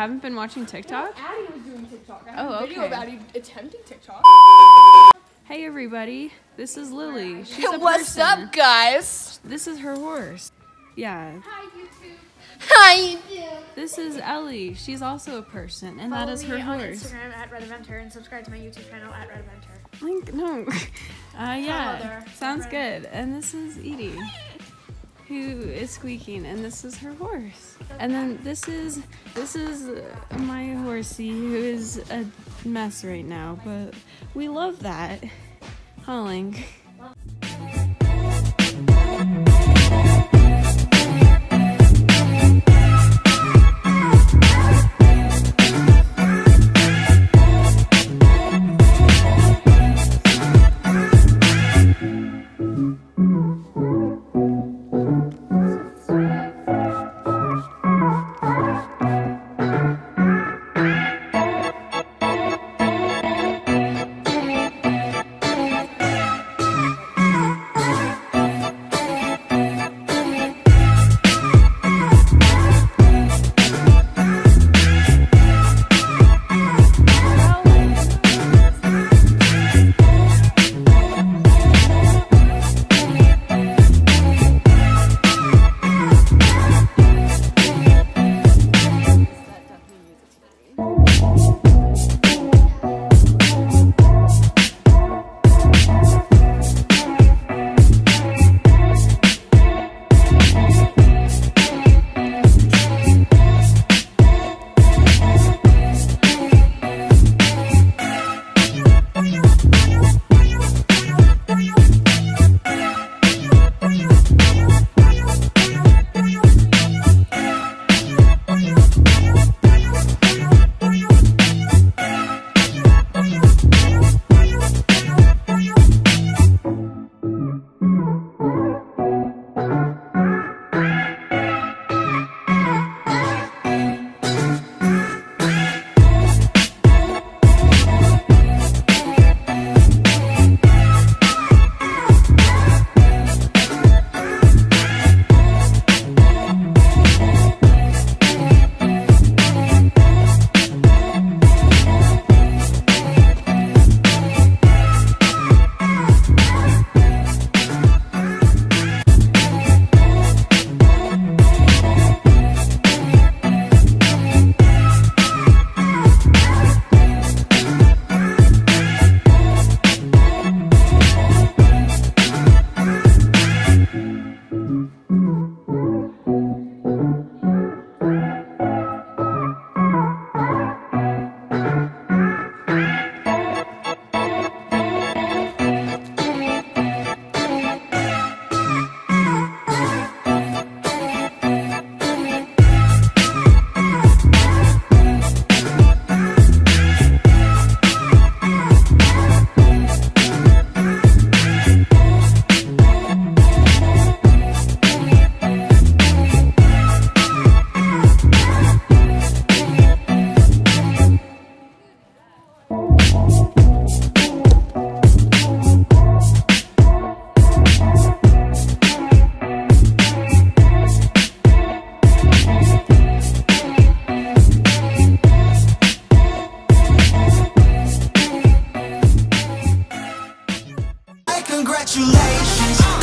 haven't been watching TikTok? Addie was doing TikTok. I have Oh, a video of okay. Addie attempting TikTok. Hey everybody, this is Lily. She's a What's person. up, guys? This is her horse. Yeah. Hi, YouTube. Hi, YouTube. This is Ellie. She's also a person, and that is her Follow me horse. on Instagram at RedAdventure and subscribe to my YouTube channel at RedAdventure. Link? No. Yeah. there. Sounds good. And this is Edie, who is squeaking, and this is her horse. And then this is my horsey, who is a mess right now, but we love that. Huh, Link? Congratulations.